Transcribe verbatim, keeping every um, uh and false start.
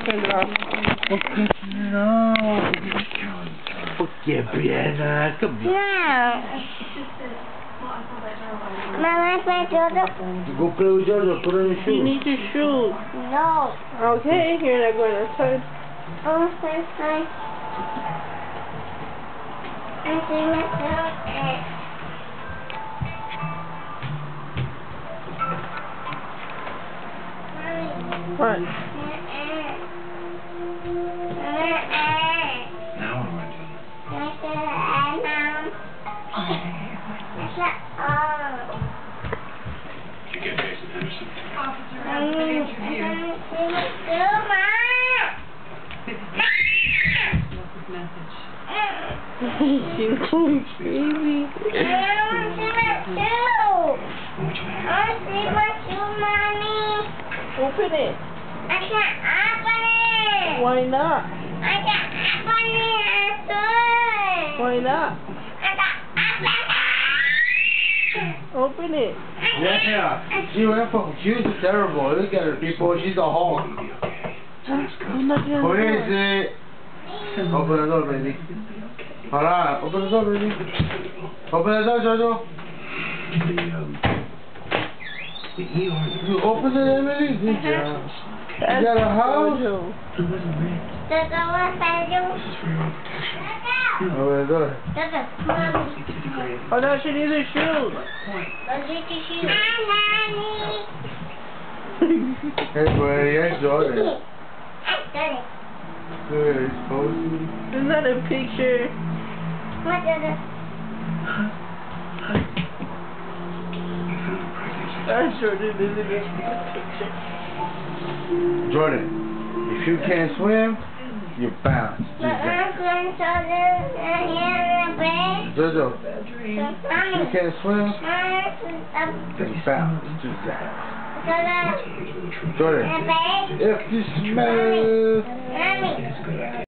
turn it off. Okay, no. Okay, Brianna, come here. No. Mama, play Jojo. Go play with Jojo, put on your shoes. You need your shoes. No. Okay, here, I'm going outside. Oh, fine, fine. I see myself. What? Now what am I doing? You get Jason Henderson. She's going crazy. I want to see my shoe. I want to see my shoe, Mommy. Open it. I can't open it. Why not? I can't open it. I saw it. Why not? I can't open it. Open it. Yeah, she went from cute to terrible. Look at her, people. She's a hawk. I'm not gonna What do is it. it? Open the door, baby. Alright, open the door, baby. Open the door, Jojo. You open it, Emily? Good job. You got a house? Does it want to Open the door. Does it? Mommy. Oh no, she needs her shoes. Does it your shoe? Hi, Mommy. Hey, buddy, I saw it. I got it. Good, it's posted. Isn't that a picture? What is it? I sure did. This is a picture. Jordan, if you can't swim, you're bound. My uncle told us here in the bed. Jojo, if you can't swim, you're bound. Just that. Jordan, if you smell... Mommy.